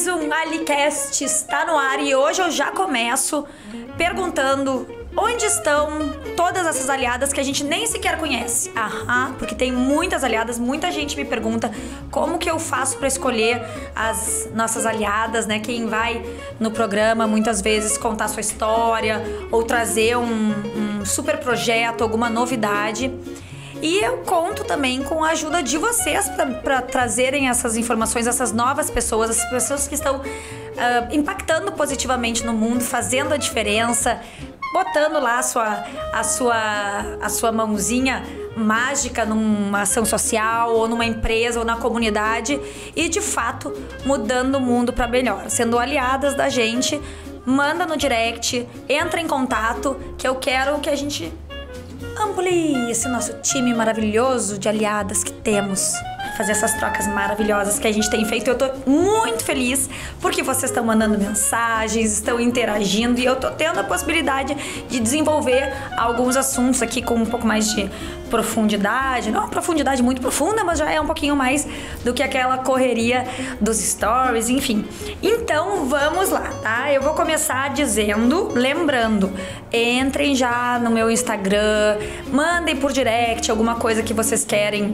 Mais um AliCast está no ar e hoje eu já começo perguntando onde estão todas essas aliadas que a gente nem sequer conhece. Porque tem muitas aliadas, muita gente me pergunta como que eu faço para escolher as nossas aliadas, né? Quem vai no programa muitas vezes contar sua história ou trazer um super projeto, alguma novidade. E eu conto também com a ajuda de vocês para trazerem essas informações, essas novas pessoas, essas pessoas que estão impactando positivamente no mundo, fazendo a diferença, botando lá a sua mãozinha mágica numa ação social, ou numa empresa, ou na comunidade, e de fato mudando o mundo para melhor, sendo aliadas da gente. Manda no direct, entra em contato, que eu quero que a gente amplie esse nosso time maravilhoso de aliadas que temos, fazer essas trocas maravilhosas que a gente tem feito. Eu tô muito feliz porque vocês estão mandando mensagens, estão interagindo, e eu tô tendo a possibilidade de desenvolver alguns assuntos aqui com um pouco mais de profundidade, não uma profundidade muito profunda, mas já é um pouquinho mais do que aquela correria dos stories, enfim. Então vamos lá, tá? Eu vou começar lembrando, entrem já no meu Instagram, mandem por direct alguma coisa que vocês querem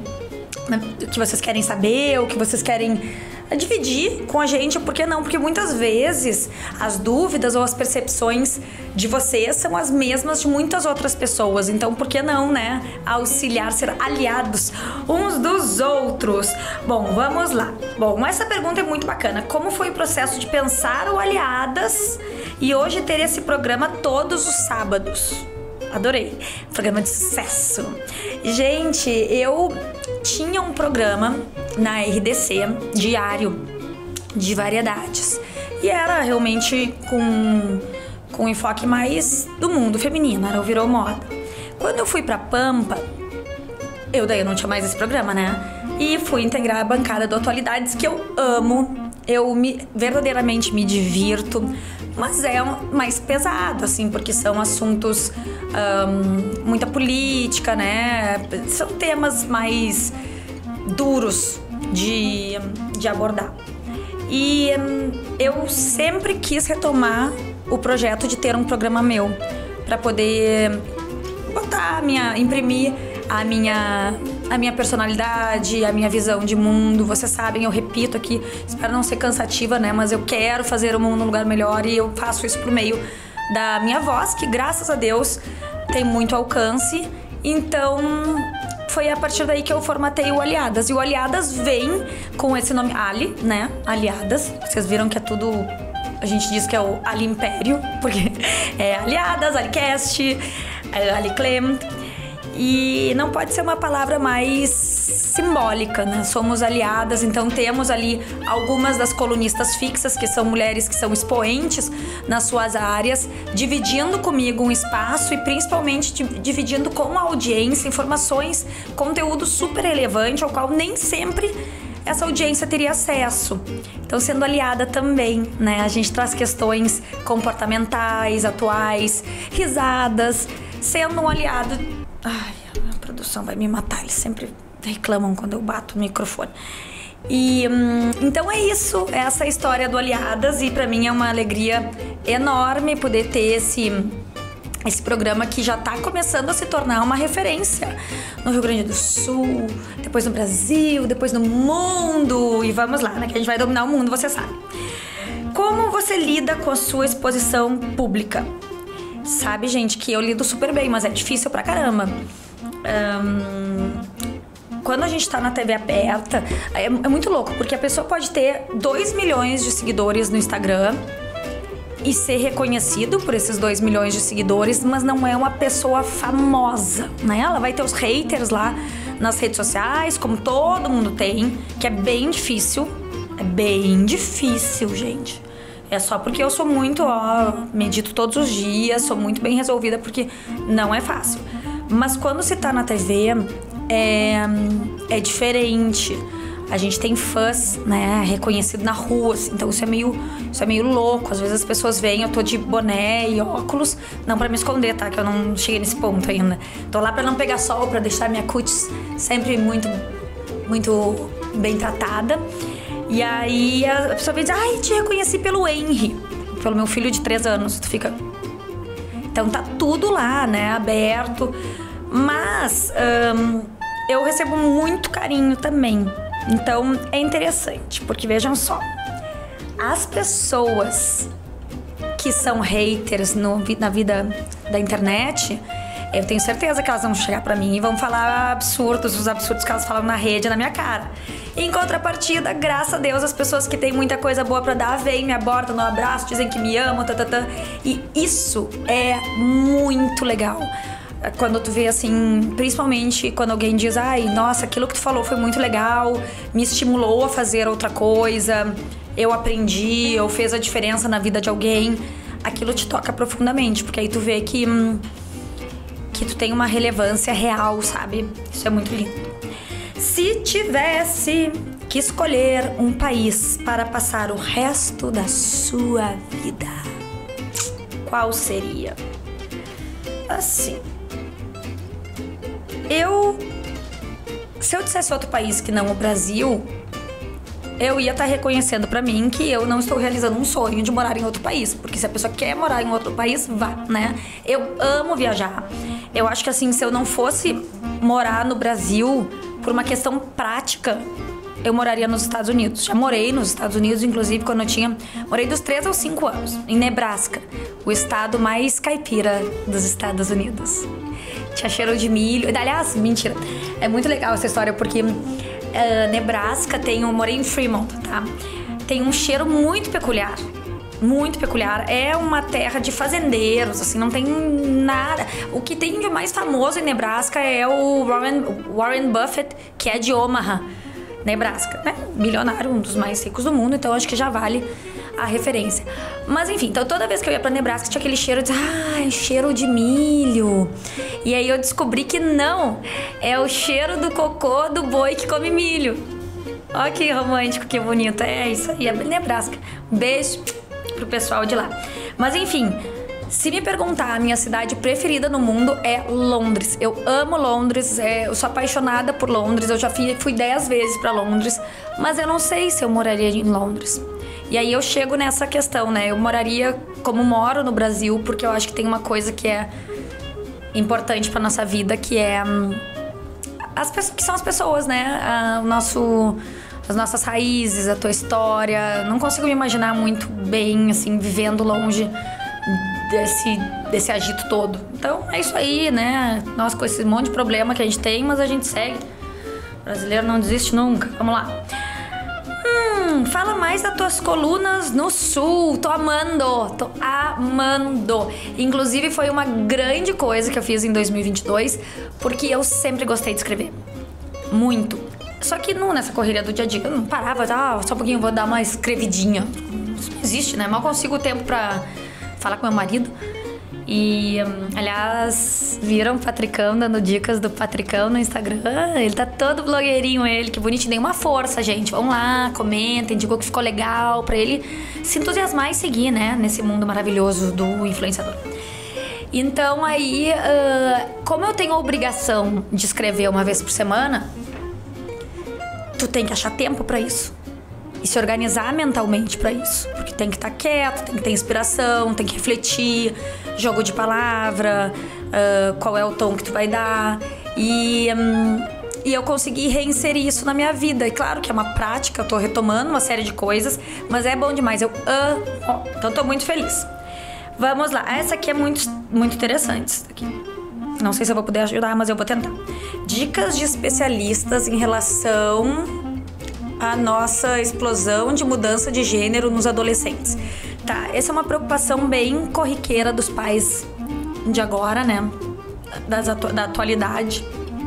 saber, ou que vocês querem dividir com a gente. Por que não? Porque muitas vezes as dúvidas ou as percepções de vocês são as mesmas de muitas outras pessoas. Então, por que não, né? Auxiliar, ser aliados uns dos outros. Bom, vamos lá. Bom, essa pergunta é muito bacana. Como foi o processo de pensar o Aliadas e hoje ter esse programa todos os sábados? Adorei. Programa de sucesso. Gente, eu tinha um programa na RDC diário de variedades. E era realmente com um enfoque mais do mundo feminino, era o Virou Moda. Quando eu fui pra Pampa, eu não tinha mais esse programa, né? E fui integrar a bancada do Atualidades, que eu amo. Verdadeiramente me divirto, mas é mais pesado, assim, porque são assuntos, muita política, né? São temas mais duros de abordar. E eu sempre quis retomar o projeto de ter um programa meu, para poder imprimir a minha personalidade, a minha visão de mundo. Vocês sabem, eu repito aqui, espero não ser cansativa, né? Mas eu quero fazer o mundo um lugar melhor, e eu faço isso por meio da minha voz, que graças a Deus tem muito alcance. Então foi a partir daí que eu formatei o Aliadas. E o Aliadas vem com esse nome Ali, né? Aliadas. Vocês viram que é tudo... A gente diz que é o Ali Império, porque é Aliadas, AliCast, AliClem. E não pode ser uma palavra mais simbólica, né? Somos aliadas, então temos ali algumas das colunistas fixas, que são mulheres que são expoentes nas suas áreas, dividindo comigo um espaço e principalmente dividindo com a audiência informações, conteúdo super relevante ao qual nem sempre essa audiência teria acesso. Então, sendo aliada também, né? A gente traz questões comportamentais, atuais, risadas, sendo um aliado... Ai, a produção vai me matar, eles sempre reclamam quando eu bato o microfone. E então é isso, essa é a história do Aliadas, e pra mim é uma alegria enorme poder ter esse programa que já tá começando a se tornar uma referência no Rio Grande do Sul, depois no Brasil, depois no mundo, e vamos lá, né, que a gente vai dominar o mundo, você sabe. Como você lida com a sua exposição pública? Sabe, gente, que eu lido super bem, mas é difícil pra caramba. Quando a gente tá na TV aberta, é muito louco, porque a pessoa pode ter 2 milhões de seguidores no Instagram e ser reconhecido por esses 2 milhões de seguidores, mas não é uma pessoa famosa, né? Ela vai ter os haters lá nas redes sociais, como todo mundo tem, que é bem difícil. É bem difícil, gente. É só porque eu sou muito, medito todos os dias, sou muito bem resolvida, porque não é fácil. Mas quando se tá na TV, é diferente. A gente tem fãs, né, reconhecido na rua, assim, então isso é meio louco. Às vezes as pessoas veem, eu tô de boné e óculos, não pra me esconder, tá? Que eu não cheguei nesse ponto ainda. Tô lá pra não pegar sol, pra deixar minha cutis sempre muito, muito bem tratada. E aí a pessoa vem dizer, ai, te reconheci pelo Henry, pelo meu filho de 3 anos. Tu fica... Então tá tudo lá, né, aberto. Mas eu recebo muito carinho também. Então é interessante, porque vejam só, as pessoas que são haters na vida da internet, eu tenho certeza que elas vão chegar pra mim e vão falar os absurdos que elas falam na rede, na minha cara. Em contrapartida, graças a Deus, as pessoas que têm muita coisa boa pra dar, vêm, me abordam no abraço, dizem que me amam, E isso é muito legal. Quando tu vê assim, principalmente quando alguém diz, ai, nossa, aquilo que tu falou foi muito legal, me estimulou a fazer outra coisa, eu aprendi, ou fez a diferença na vida de alguém, aquilo te toca profundamente, porque aí tu vê que tu tem uma relevância real, sabe? Isso é muito lindo. Se tivesse que escolher um país para passar o resto da sua vida, qual seria? Assim, se eu dissesse outro país que não o Brasil, eu ia estar reconhecendo pra mim que eu não estou realizando um sonho de morar em outro país. Porque se a pessoa quer morar em outro país, vá, né? Eu amo viajar. Eu acho que assim, se eu não fosse morar no Brasil por uma questão prática, eu moraria nos Estados Unidos. Já morei nos Estados Unidos, inclusive, quando eu morei dos 3 aos 5 anos, em Nebraska, o estado mais caipira dos Estados Unidos. Tinha cheiro de milho. Aliás, mentira. É muito legal essa história, porque Nebraska eu morei em Fremont, tá? Tem um cheiro muito peculiar. Muito peculiar. É uma terra de fazendeiros, assim, não tem nada. O que tem de mais famoso em Nebraska é o Warren Buffett, que é de Omaha, Nebraska, né? Milionário, um dos mais ricos do mundo, então acho que já vale a referência. Mas enfim, então toda vez que eu ia pra Nebraska tinha aquele cheiro de cheiro de milho. E aí eu descobri que não, é o cheiro do cocô do boi que come milho. Olha que romântico, que bonito. É isso aí, é Nebraska. Um beijo pro pessoal de lá. Mas enfim, se me perguntar, a minha cidade preferida no mundo é Londres. Eu amo Londres, eu sou apaixonada por Londres. Eu já fui 10 vezes pra Londres, mas eu não sei se eu moraria em Londres. E aí eu chego nessa questão, né? Eu moraria como moro no Brasil, porque eu acho que tem uma coisa que é importante pra nossa vida, que é que são as pessoas, né? As nossas raízes, a tua história. Não consigo me imaginar muito bem, assim, vivendo longe desse agito todo. Então é isso aí, né? Nós com esse monte de problema que a gente tem, mas a gente segue. O brasileiro não desiste nunca. Vamos lá. Fala mais das tuas colunas no Sul. Tô amando. Inclusive foi uma grande coisa que eu fiz em 2022, porque eu sempre gostei de escrever. Muito. Só que nessa correria do dia a dia, eu não parava, só um pouquinho, vou dar uma escrevidinha. Isso não existe, né? Mal consigo o tempo pra falar com meu marido. E, aliás, viram o Patricão dando dicas do Patricão no Instagram? Ele tá todo blogueirinho, que bonitinho. Dei uma força, gente. Vão lá, comentem, digam que ficou legal, pra ele se entusiasmar e seguir, né? Nesse mundo maravilhoso do influenciador. Então, aí, como eu tenho a obrigação de escrever uma vez por semana, tu tem que achar tempo pra isso. E se organizar mentalmente pra isso. Porque tem que estar quieto, tem que ter inspiração, tem que refletir, jogo de palavra, qual é o tom que tu vai dar. E eu consegui reinserir isso na minha vida. E claro que é uma prática, eu tô retomando uma série de coisas, mas é bom demais, eu amo. Então tô muito feliz. Vamos lá, essa aqui é muito, muito interessante. Essa aqui. Não sei se eu vou poder ajudar, mas eu vou tentar. Dicas de especialistas em relação a nossa explosão de mudança de gênero nos adolescentes. Tá, essa é uma preocupação bem corriqueira dos pais de agora, né? Da atualidade.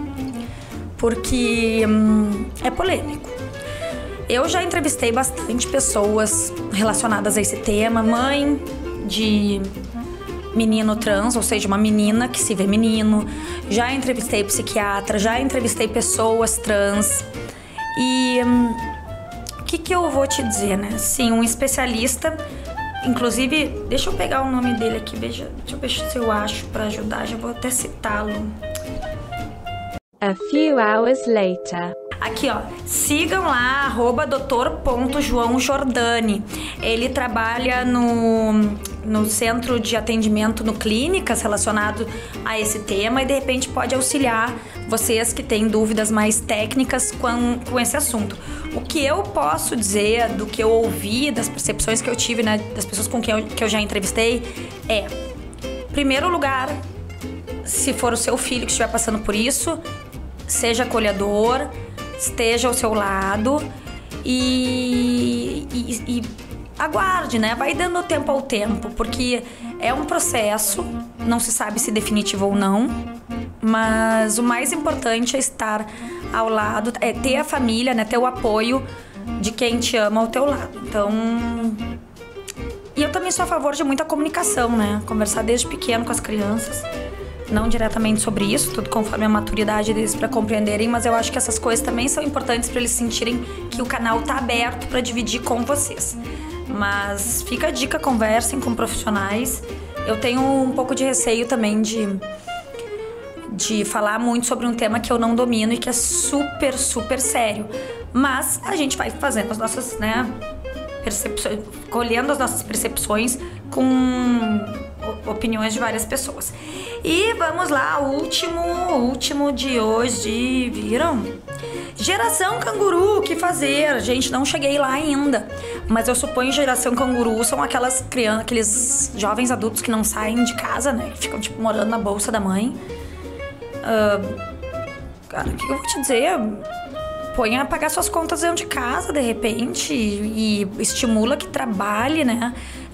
Porque é polêmico. Eu já entrevistei bastante pessoas relacionadas a esse tema. Mãe de menino trans, ou seja, uma menina que se vê menino. Já entrevistei psiquiatra, já entrevistei pessoas trans. E o que eu vou te dizer, né? Sim, um especialista, inclusive, deixa eu pegar o nome dele aqui, deixa eu ver se eu acho pra ajudar, já vou até citá-lo. A few hours later. Aqui, ó, sigam lá, @doutor.joaojordani. Ele trabalha no centro de atendimento no clínicas relacionado a esse tema e de repente pode auxiliar vocês que têm dúvidas mais técnicas com esse assunto. O que eu posso dizer do que eu ouvi, das percepções que eu tive, né, das pessoas com quem que eu já entrevistei, é, primeiro lugar, se for o seu filho que estiver passando por isso, seja acolhedor, esteja ao seu lado e aguarde, né? Vai dando tempo ao tempo, porque é um processo, não se sabe se definitivo ou não, mas o mais importante é estar ao lado, é ter a família, né? Ter o apoio de quem te ama ao teu lado. Então, e eu também sou a favor de muita comunicação, né? Conversar desde pequeno com as crianças. Não diretamente sobre isso, tudo conforme a maturidade deles para compreenderem, mas eu acho que essas coisas também são importantes para eles sentirem que o canal tá aberto para dividir com vocês. Mas fica a dica, conversem com profissionais. Eu tenho um pouco de receio também de falar muito sobre um tema que eu não domino e que é super, super sério. Mas a gente vai fazendo as nossas, né, percepções, colhendo as nossas percepções com opiniões de várias pessoas. E vamos lá, o último de hoje, viram? Geração canguru, o que fazer? Gente, não cheguei lá ainda, mas eu suponho que geração canguru são aquelas crianças, aqueles jovens adultos que não saem de casa, né? Que ficam, tipo, morando na bolsa da mãe. Cara, o que eu vou te dizer? Põe a pagar suas contas dentro de casa, de repente, e estimula que trabalhe, né?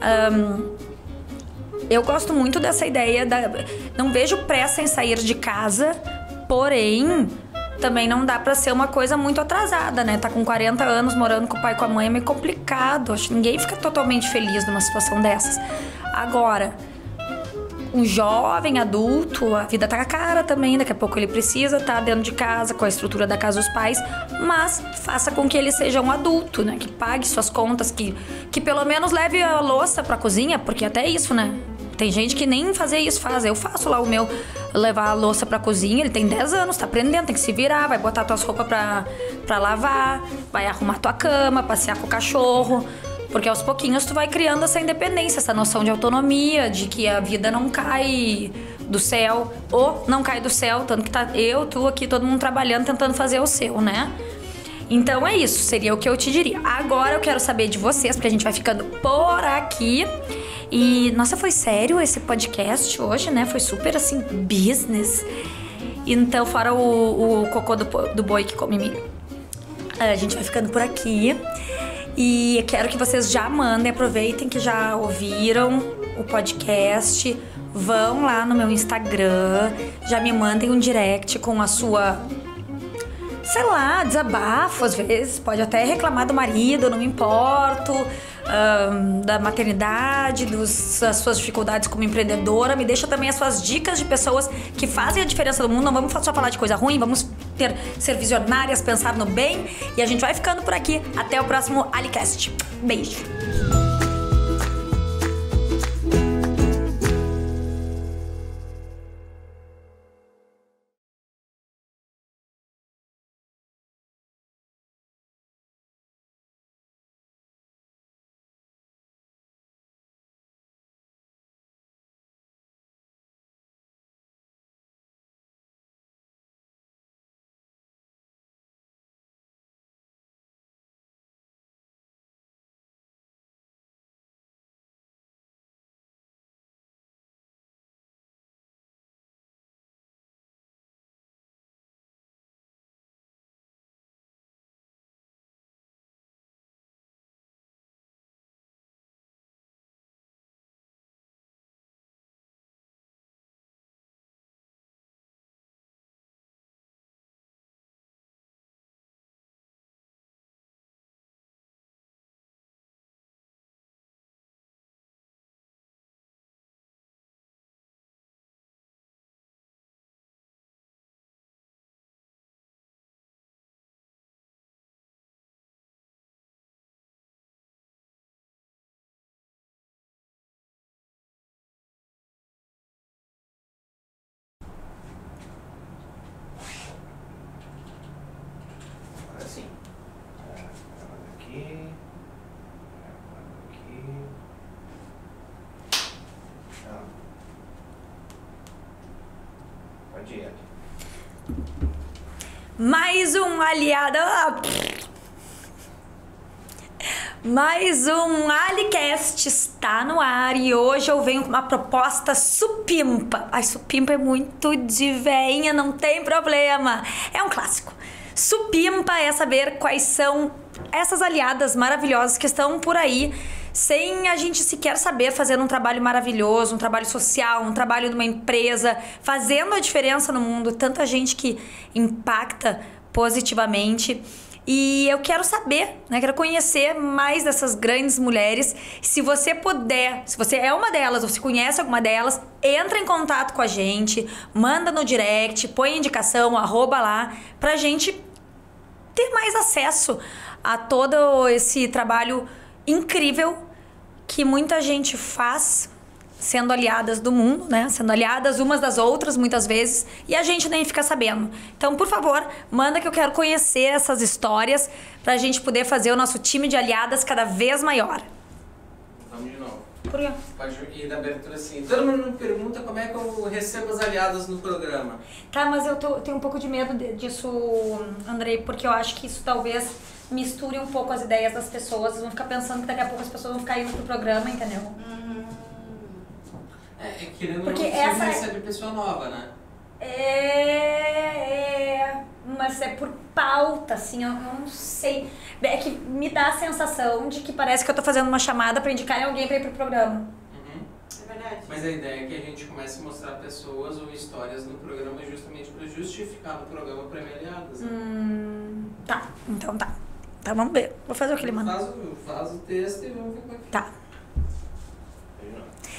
Eu gosto muito dessa ideia não vejo pressa em sair de casa, porém, também não dá pra ser uma coisa muito atrasada, né? Tá com 40 anos morando com o pai e com a mãe é meio complicado. Acho que ninguém fica totalmente feliz numa situação dessas. Agora, um jovem adulto, a vida tá cara também, daqui a pouco ele precisa estar dentro de casa, com a estrutura da casa dos pais, mas faça com que ele seja um adulto, né? Que pague suas contas, que pelo menos leve a louça pra cozinha, porque até isso, né? Tem gente que nem fazer isso faz. Eu faço lá o meu, levar a louça pra cozinha. Ele tem 10 anos, tá aprendendo, tem que se virar. Vai botar tuas roupas pra lavar, vai arrumar tua cama, passear com o cachorro. Porque aos pouquinhos tu vai criando essa independência, essa noção de autonomia, de que a vida não cai do céu. Ou não cai do céu, tanto que tá tu aqui, todo mundo trabalhando, tentando fazer o seu, né? Então é isso, seria o que eu te diria. Agora eu quero saber de vocês, porque a gente vai ficando por aqui. E, nossa, foi sério esse podcast hoje, né? Foi super, assim, business. Então, fora o cocô do boi que come milho. A gente vai ficando por aqui. E quero que vocês já mandem, aproveitem que já ouviram o podcast. Vão lá no meu Instagram, já me mandem um direct com a sua... sei lá, desabafo às vezes, pode até reclamar do marido, não me importo, da maternidade, das suas dificuldades como empreendedora. Me deixa também as suas dicas de pessoas que fazem a diferença do mundo. Não vamos só falar de coisa ruim, vamos ser visionárias, pensar no bem. E a gente vai ficando por aqui. Até o próximo Alicast. Beijo! Mais um aliado. Mais um AliCast está no ar e hoje eu venho com uma proposta supimpa. Ai, supimpa é muito de veinha, não tem problema. É um clássico. Supimpa é saber quais são essas aliadas maravilhosas que estão por aí sem a gente sequer saber fazer um trabalho maravilhoso, um trabalho social, um trabalho numa empresa, fazendo a diferença no mundo. Tanta gente que impacta positivamente. E eu quero saber, né? Quero conhecer mais dessas grandes mulheres. Se você puder, se você é uma delas ou se conhece alguma delas, entra em contato com a gente, manda no direct, põe indicação, @ lá, pra gente ter mais acesso a todo esse trabalho incrível que muita gente faz, sendo aliadas do mundo, né? Sendo aliadas umas das outras, muitas vezes, e a gente nem fica sabendo. Então, por favor, manda que eu quero conhecer essas histórias pra gente poder fazer o nosso time de aliadas cada vez maior. Vamos de novo. Por quê? Pode ir da abertura assim. Todo mundo me pergunta como é que eu recebo as aliadas no programa. Tá, mas eu tenho um pouco de medo disso, Andrei, porque eu acho que isso talvez misture um pouco as ideias das pessoas. Vocês vão ficar pensando que daqui a pouco as pessoas vão ficar indo pro programa, entendeu? É querendo Porque você essa recebe pessoa nova, né? Mas é por pauta, assim, eu não sei. É que me dá a sensação de que parece que eu tô fazendo uma chamada pra indicar alguém pra ir pro programa. É verdade. Mas a ideia é que a gente comece a mostrar pessoas ou histórias no programa justamente pra justificar no programa Prêmio Aliadas. Né? Tá, então tá. Tá, vamos ver. Vou fazer o que ele manda. Faz o texto e vamos ver como é que Tá.